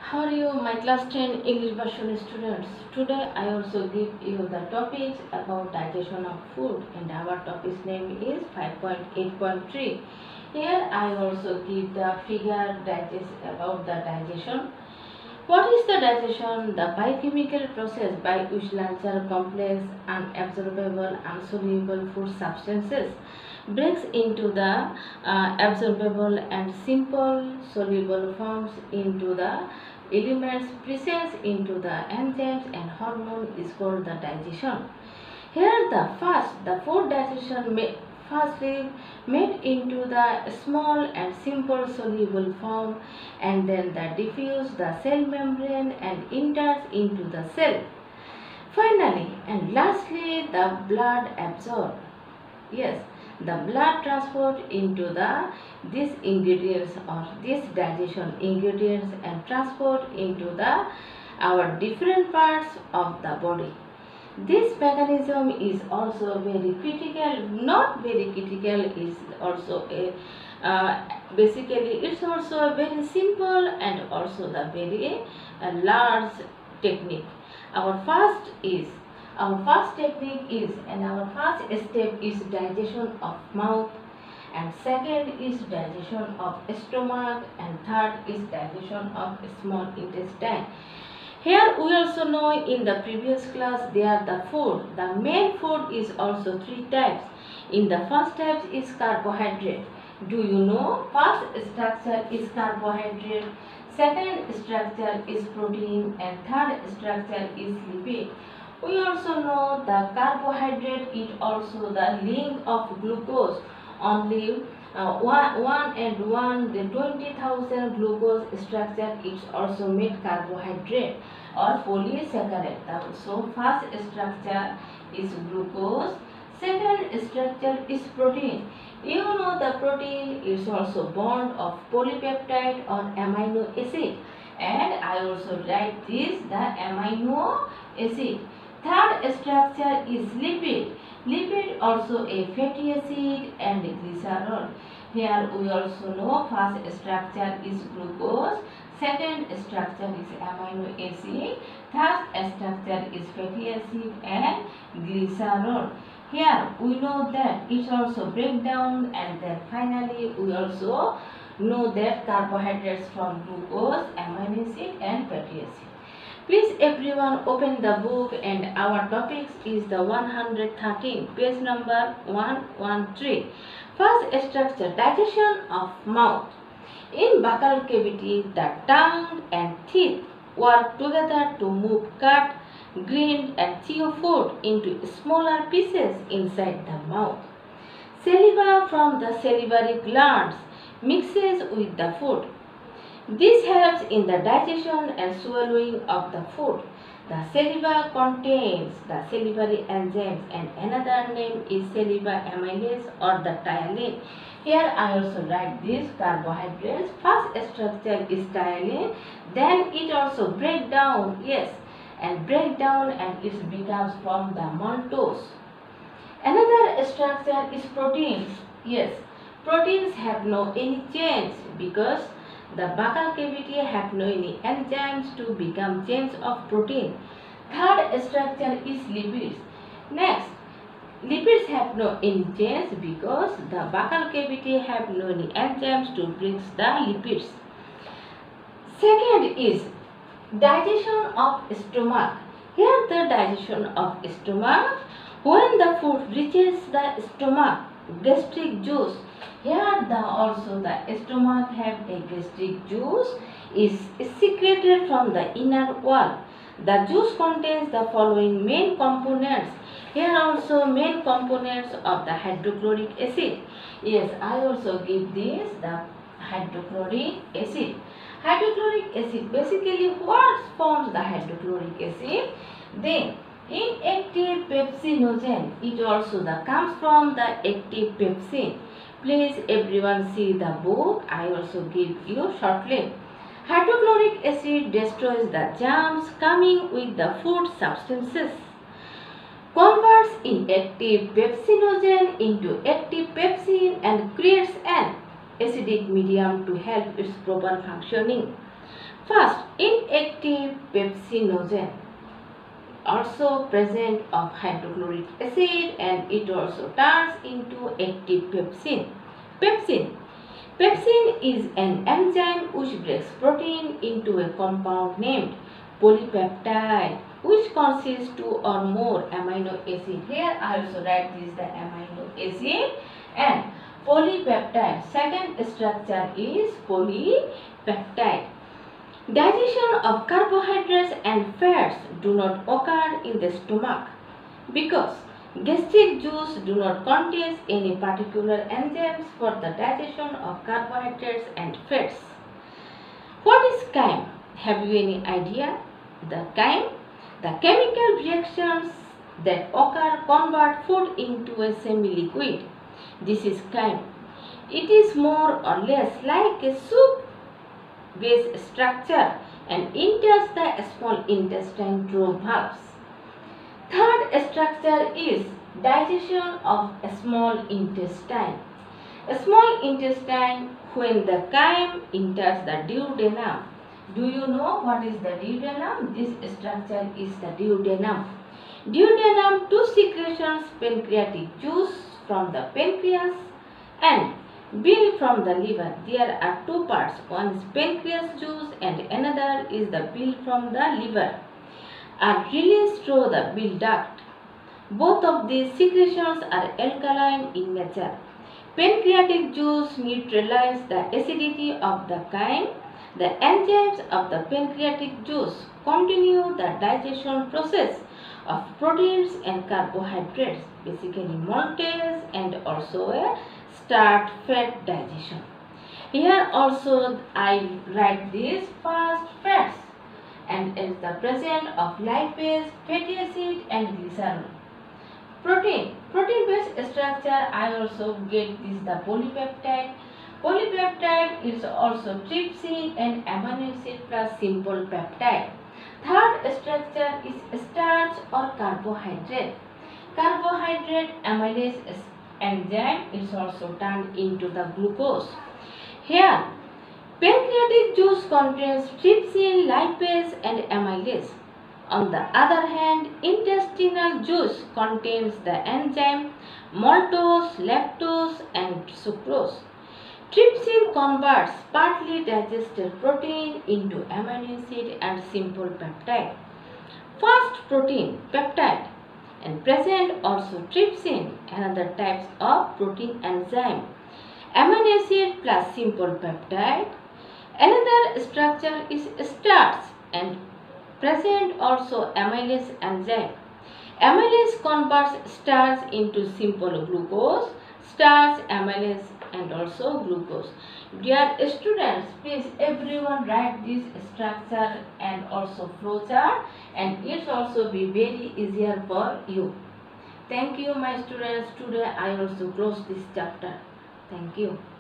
How are you, my class 10 English version students? Today I also give you the topics about digestion of food, and our topic's name is 5.8.3. Here I also give the figure about the digestion. What is the digestion? The biochemical process by which larger, complex, unabsorbable, insoluble food substances breaks into the absorbable and simple soluble forms into the elements present into the enzymes and hormone is called the digestion. Here the food digestion firstly made into the small and simple soluble form, and then the diffuse the cell membrane and enters into the cell. Finally and lastly the blood absorb. Yes, the blood transport into these ingredients or these digestion ingredients and transport into our different parts of the body. This mechanism is also very critical, not very critical, is also a basically it's also a very simple and also the very large technique. Our first technique is, and our first step is digestion of mouth, and second is digestion of stomach, and third is digestion of small intestine. Here we also know in the previous class there the food. The main food is also three types. In the first type is carbohydrate. Do you know? First structure is carbohydrate, second structure is protein, and third structure is lipid. We also know the carbohydrate is also the link of glucose. Only the 20,000 glucose structure is also made carbohydrate or polysaccharide. So first structure is glucose, second structure is protein. You know the protein is also bond of polypeptide or amino acid, and I also write this the amino acid. Third structure is lipid. Lipid also a fatty acid and glycerol. Here we also know first structure is glucose, second structure is amino acid, third structure is fatty acid and glycerol. Here we know that it also break down, and then finally we also know that carbohydrates from glucose, amino acid and fatty acid. Please everyone open the book, and our topics is the 113, page number 113. First structure, digestion of mouth. In buccal cavity, the tongue and teeth work together to move cut, grind and chew food into smaller pieces inside the mouth. Saliva from the salivary glands mixes with the food. This helps in the digestion and swallowing of the food. The saliva contains the salivary enzymes, and another name is saliva amylase or the tyalin. Here I also write this carbohydrates. First structure is tyalin, then it also break down, and it becomes from the maltose. Another structure is proteins. Proteins have no any change because the buccal cavity have no any enzymes to become chains of protein. Third structure is lipids. Next, lipids have no any chains because the buccal cavity have no any enzymes to break the lipids. Second is digestion of stomach. Here the digestion of stomach, when the food reaches the stomach, gastric juice. Here also the stomach have a gastric juice is secreted from the inner wall. The juice contains the following main components. Here also main components of the hydrochloric acid. I also give this the hydrochloric acid. Hydrochloric acid, basically what forms the hydrochloric acid? Then inactive pepsinogen, it also comes from the active pepsin. Please everyone see the book. I also give you shortly. Hydrochloric acid destroys the germs coming with the food substances, converts inactive pepsinogen into active pepsin, and creates an acidic medium to help its proper functioning. First, inactive pepsinogen also present of hydrochloric acid, and it also turns into active pepsin. Pepsin. Pepsin is an enzyme which breaks protein into a compound named polypeptide, which consists two or more amino acid. Here I also write this the amino acid and polypeptide. Second structure is polypeptide. Digestion of carbohydrates and fats do not occur in the stomach because gastric juice do not contain any particular enzymes for the digestion of carbohydrates and fats. What is chyme? Have you any idea? The chyme, the chemical reactions that occur convert food into a semi-liquid. This is chyme. It is more or less like a soup base structure and enters the small intestine through valves. Third structure is digestion of a small intestine. A small intestine, when the chyme enters the duodenum. Do you know what is the duodenum? This structure is the duodenum. Duodenum, two secretions, pancreatic juice from the pancreas and bile from the liver. There are two parts. One is pancreas juice and another is the bile from the liver. Are released through the bile duct. Both of these secretions are alkaline in nature. Pancreatic juice neutralizes the acidity of the chyme. The enzymes of the pancreatic juice continue the digestion process of proteins and carbohydrates, basically maltase and also a start fat digestion. Here also I write this fast fats and is the presence of lipase, fatty acid and glycerol. Protein based structure I also get this the polypeptide. Polypeptide is also trypsin and amino acid plus simple peptide. Third structure is starch or carbohydrate. Carbohydrate amylase enzyme is also turned into the glucose. Here, pancreatic juice contains trypsin, lipase and amylase. On the other hand, intestinal juice contains the enzyme maltose, lactose and sucrose. Trypsin converts partly digested protein into amino acid and simple peptide. Fast protein, peptide, and present also trypsin, another types of protein enzyme. Amino acid plus simple peptide. Another structure is starch and present also amylase enzyme. Amylase converts starch into simple glucose, starch, amylase and also glucose. Dear students, please everyone write this structure and also flowchart, and it also be very easier for you. Thank you my students. Today I also close this chapter. Thank you.